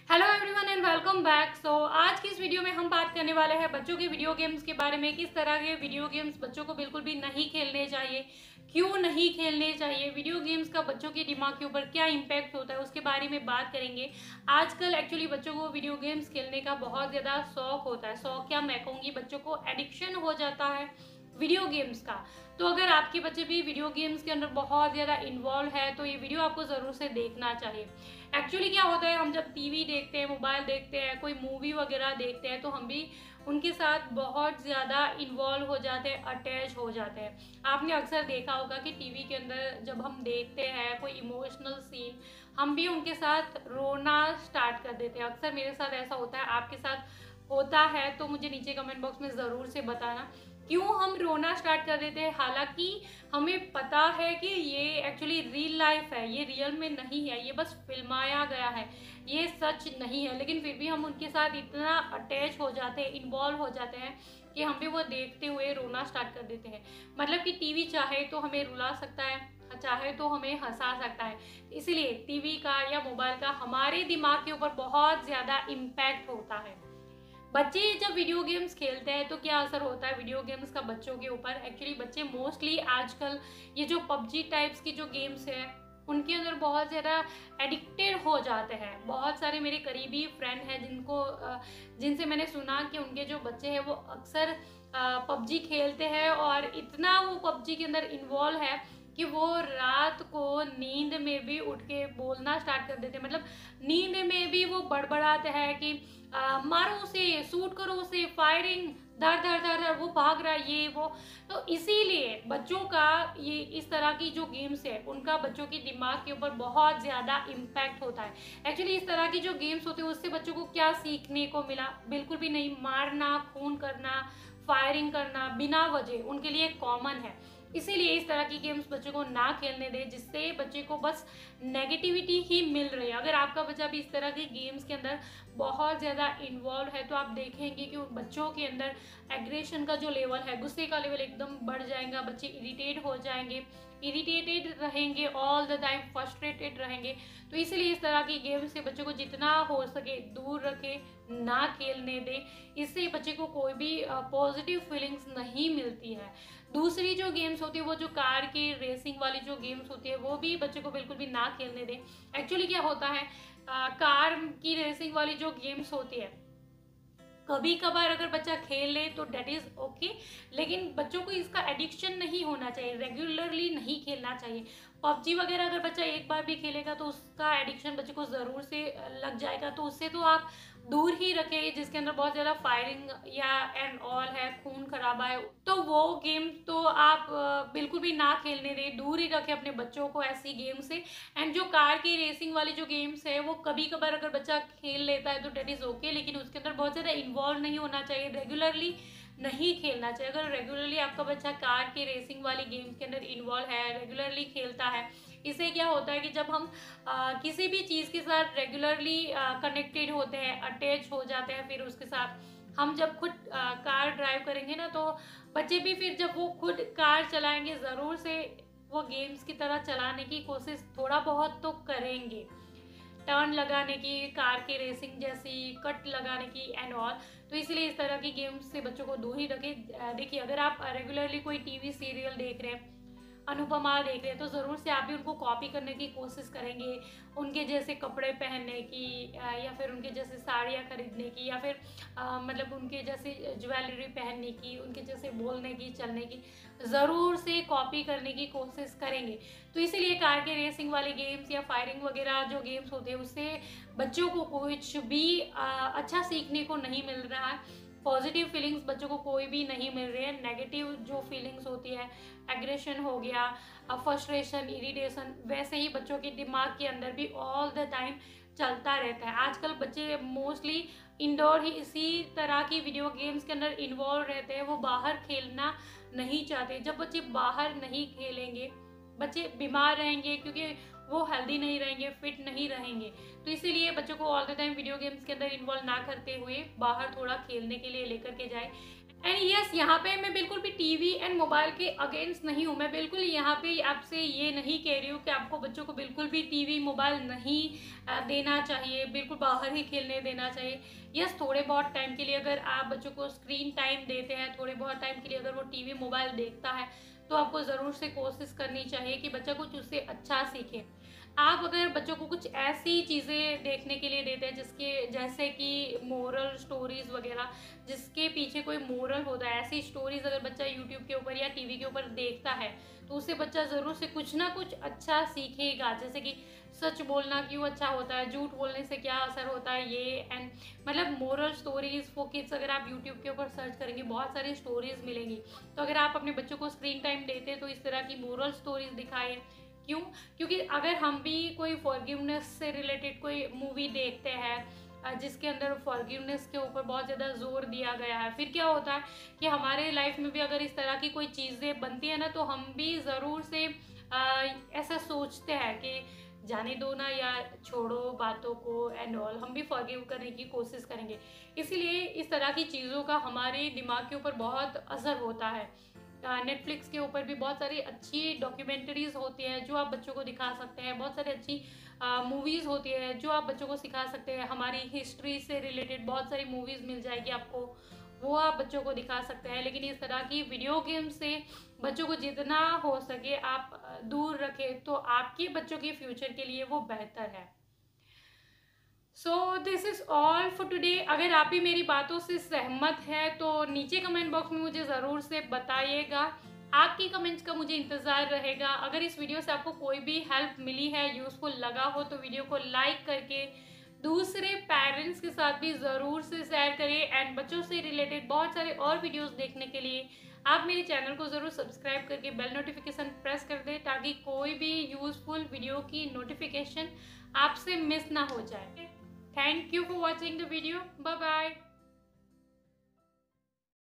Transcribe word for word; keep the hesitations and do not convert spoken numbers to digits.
Hello everyone and welcome back. So आज की इस वीडियो में हम बात करने वाले हैं बच्चों के वीडियो गेम्स के बारे में। किस तरह के वीडियो गेम्स बच्चों को बिल्कुल भी नहीं खेलने चाहिए, क्यों नहीं खेलने चाहिए, वीडियो गेम्स का बच्चों के दिमाग के ऊपर क्या इम्पैक्ट होता है, उसके बारे में बात करेंगे। आजकल एक्चुअली बच्चों को वीडियो गेम्स खेलने का बहुत ज़्यादा शौक होता है। शौक क्या मैं कहूँगी, बच्चों को एडिक्शन हो जाता है वीडियो गेम्स का। तो अगर आपके बच्चे भी वीडियो गेम्स के अंदर बहुत ज़्यादा इन्वॉल्व है तो ये वीडियो आपको ज़रूर से देखना चाहिए। एक्चुअली क्या होता है, हम जब टीवी देखते हैं, मोबाइल देखते हैं, कोई मूवी वगैरह देखते हैं तो हम भी उनके साथ बहुत ज़्यादा इन्वॉल्व हो जाते हैं, अटैच हो जाते हैं। आपने अक्सर देखा होगा कि टीवी के अंदर जब हम देखते हैं कोई इमोशनल सीन, हम भी उनके साथ रोना स्टार्ट कर देते हैं। अक्सर मेरे साथ ऐसा होता है, आपके साथ होता है तो मुझे नीचे कमेंट बॉक्स में ज़रूर से बताना क्यों हम रोना स्टार्ट कर देते हैं। हालांकि हमें पता है कि ये एक्चुअली रियल लाइफ है, ये रियल में नहीं है, ये बस फिल्माया गया है, ये सच नहीं है, लेकिन फिर भी हम उनके साथ इतना अटैच हो जाते हैं, इन्वॉल्व हो जाते हैं कि हम भी वो देखते हुए रोना स्टार्ट कर देते हैं। मतलब कि टीवी चाहे तो हमें रुला सकता है, चाहे तो हमें हंसा सकता है। इसीलिए टीवी का या मोबाइल का हमारे दिमाग के ऊपर बहुत ज़्यादा इम्पैक्ट होता है। बच्चे जब वीडियो गेम्स खेलते हैं तो क्या असर होता है वीडियो गेम्स का बच्चों के ऊपर। एक्चुअली बच्चे मोस्टली आजकल ये जो पबजी टाइप्स की जो गेम्स है उनके अंदर बहुत ज़्यादा एडिक्टेड हो जाते हैं। बहुत सारे मेरे करीबी फ्रेंड हैं जिनको जिनसे मैंने सुना कि उनके जो बच्चे हैं वो अक्सर पबजी खेलते हैं और इतना वो पबजी के अंदर इन्वॉल्व है कि वो रात को नींद में भी उठ के बोलना स्टार्ट कर देते हैं। मतलब नींद में भी वो बड़बड़ाते हैं कि आ, मारो उसे, शूट करो उसे, फायरिंग, धर धर धर धर वो भाग रहा है, ये वो। तो इसीलिए बच्चों का ये इस तरह की जो गेम्स है उनका बच्चों के दिमाग के ऊपर बहुत ज़्यादा इम्पैक्ट होता है। एक्चुअली इस तरह की जो गेम्स होते हैं उससे बच्चों को क्या सीखने को मिला, बिल्कुल भी नहीं। मारना, खून करना, फायरिंग करना बिना वजह उनके लिए कॉमन है। इसीलिए इस तरह की गेम्स बच्चों को ना खेलने दें जिससे बच्चे को बस नेगेटिविटी ही मिल रही है। अगर आपका बच्चा भी इस तरह के गेम्स के अंदर बहुत ज़्यादा इन्वॉल्व है तो आप देखेंगे कि बच्चों के अंदर एग्रेशन का जो लेवल है, गुस्से का लेवल एकदम बढ़ जाएगा। बच्चे इरिटेट हो जाएंगे, इरिटेटेड रहेंगे, ऑल द टाइम फ्रस्ट्रेटेड रहेंगे। तो इसलिए इस तरह की गेम से बच्चों को जितना हो सके दूर रखें, ना खेलने दें। इससे बच्चे को कोई भी पॉजिटिव फीलिंग्स नहीं मिलती है। दूसरी जो गेम्स होती है वो जो कार की रेसिंग वाली जो गेम्स होती है वो भी बच्चे को बिल्कुल भी ना खेलने दें। एक्चुअली क्या होता है, आ, कार की रेसिंग वाली जो गेम्स होती है कभी कभार अगर बच्चा खेल ले तो डेट इज ओके, लेकिन बच्चों को इसका एडिक्शन नहीं होना चाहिए, रेगुलरली नहीं खेलना चाहिए। पबजी वगैरह अगर बच्चा एक बार भी खेलेगा तो उसका एडिक्शन बच्चे को ज़रूर से लग जाएगा। तो उससे तो आप दूर ही रखें जिसके अंदर बहुत ज़्यादा फायरिंग या एंड ऑल है, खून खराबा है, तो वो गेम तो आप बिल्कुल भी ना खेलने दें, दूर ही रखें अपने बच्चों को ऐसी गेम से। एंड जो कार की रेसिंग वाली जो गेम्स है वो कभी कभार अगर बच्चा खेल लेता है तो डेट इज़ ओके, लेकिन उसके अंदर बहुत ज़्यादा इन्वॉल्व नहीं होना चाहिए, रेगुलरली नहीं खेलना चाहिए। अगर रेगुलरली आपका बच्चा कार की रेसिंग वाली गेम्स के अंदर इन्वॉल्व है, रेगुलरली खेलता है, इससे क्या होता है कि जब हम आ, किसी भी चीज़ के साथ रेगुलरली कनेक्टेड होते हैं, अटैच हो जाते हैं, फिर उसके साथ हम जब खुद आ, कार ड्राइव करेंगे ना तो बच्चे भी फिर जब वो खुद कार चलाएंगे ज़रूर से वो गेम्स की तरह चलाने की कोशिश थोड़ा बहुत तो करेंगे। टर्न लगाने की, कार की रेसिंग जैसी, कट लगाने की एंड ऑल। तो इसलिए इस तरह की गेम्स से बच्चों को दूर ही रखें। देखिए अगर आप रेगुलरली कोई टीवी सीरियल देख रहे हैं, अनुपमा देख रहे हैं, तो ज़रूर से आप भी उनको कॉपी करने की कोशिश करेंगे, उनके जैसे कपड़े पहनने की या फिर उनके जैसे साड़ियाँ खरीदने की या फिर आ, मतलब उनके जैसे ज्वेलरी पहनने की, उनके जैसे बोलने की, चलने की ज़रूर से कॉपी करने की कोशिश करेंगे। तो इसीलिए कार के रेसिंग वाले गेम्स या फायरिंग वगैरह जो गेम्स होते हैं उससे बच्चों को कुछ भी आ, अच्छा सीखने को नहीं मिल रहा है। पॉजिटिव फीलिंग्स बच्चों को कोई भी नहीं मिल रही है। नेगेटिव जो फीलिंग्स होती है, एग्रेशन हो गया, फ्रस्ट्रेशन, इरिटेशन, वैसे ही बच्चों के दिमाग के अंदर भी ऑल द टाइम चलता रहता है। आजकल बच्चे मोस्टली इंडोर ही इसी तरह की वीडियो गेम्स के अंदर इन्वॉल्व रहते हैं, वो बाहर खेलना नहीं चाहते। जब बच्चे बाहर नहीं खेलेंगे बच्चे बीमार रहेंगे क्योंकि वो हेल्दी नहीं रहेंगे, फिट नहीं रहेंगे। तो इसीलिए बच्चों को all the time video games के अंदर इन्वॉल्व ना करते हुए बाहर थोड़ा खेलने के लिए लेकर के जाए। एंड यस, यहाँ पे मैं बिल्कुल भी टीवी एंड मोबाइल के अगेंस्ट नहीं हूँ। मैं बिल्कुल यहाँ पे आपसे ये नहीं कह रही हूँ कि आपको बच्चों को बिल्कुल भी टीवी मोबाइल नहीं देना चाहिए, बिल्कुल बाहर ही खेलने देना चाहिए। यस, थोड़े बहुत टाइम के लिए अगर आप बच्चों को स्क्रीन टाइम देते हैं, थोड़े बहुत टाइम के लिए अगर वो टीवी मोबाइल देखता है, तो आपको ज़रूर से कोशिश करनी चाहिए कि बच्चा कुछ उससे अच्छा सीखे। आप अगर बच्चों को कुछ ऐसी चीज़ें देखने के लिए देते हैं जिसके जैसे कि मोरल स्टोरीज़ वगैरह, जिसके पीछे कोई मोरल होता है, ऐसी स्टोरीज़ अगर बच्चा यूट्यूब के ऊपर या टीवी के ऊपर देखता है, तो उससे बच्चा ज़रूर से कुछ ना कुछ अच्छा सीखेगा। जैसे कि सच बोलना क्यों अच्छा होता है, झूठ बोलने से क्या असर होता है, ये एंड मतलब मोरल स्टोरीज़ फॉर किड्स अगर आप यूट्यूब के ऊपर सर्च करेंगे बहुत सारी स्टोरीज़ मिलेंगी। तो अगर आप अपने बच्चों को स्क्रीन टाइम देते हैं तो इस तरह की मोरल स्टोरीज़ दिखाएं। क्यों? क्योंकि अगर हम भी कोई फॉरगिवनेस से रिलेटेड कोई मूवी देखते हैं जिसके अंदर फॉरगिवनेस के ऊपर बहुत ज़्यादा जोर दिया गया है, फिर क्या होता है कि हमारे लाइफ में भी अगर इस तरह की कोई चीज़ें बनती है ना, तो हम भी ज़रूर से आ, ऐसा सोचते हैं कि जाने दो ना या छोड़ो बातों को एंड ऑल, हम भी फॉरगिव करने की कोशिश करेंगे। इसीलिए इस तरह की चीज़ों का हमारे दिमाग के ऊपर बहुत असर होता है। नेटफ्लिक्स के ऊपर भी बहुत सारी अच्छी डॉक्यूमेंट्रीज होती हैं जो आप बच्चों को दिखा सकते हैं, बहुत सारी अच्छी मूवीज़ होती है जो आप बच्चों को सिखा सकते हैं। हमारी हिस्ट्री से रिलेटेड बहुत सारी मूवीज़ मिल जाएगी आपको, वो आप बच्चों को दिखा सकते हैं। लेकिन इस तरह की वीडियो गेम से बच्चों को जितना हो सके आप दूर रखें तो आपके बच्चों के फ्यूचर के लिए वो बेहतर है। So this is all for today. अगर आप भी मेरी बातों से सहमत हैं तो नीचे कमेंट बॉक्स में मुझे ज़रूर से बताइएगा। आपकी कमेंट्स का मुझे इंतज़ार रहेगा। अगर इस वीडियो से आपको कोई भी हेल्प मिली है, यूज़फुल लगा हो, तो वीडियो को लाइक करके दूसरे पेरेंट्स के साथ भी ज़रूर से शेयर करिए। एंड बच्चों से रिलेटेड बहुत सारे और वीडियोस देखने के लिए आप मेरे चैनल को ज़रूर सब्सक्राइब करके बेल नोटिफिकेशन प्रेस कर दें ताकि कोई भी यूज़फुल वीडियो की नोटिफिकेशन आपसे मिस ना हो जाए। Thank you for watching the video. Bye bye.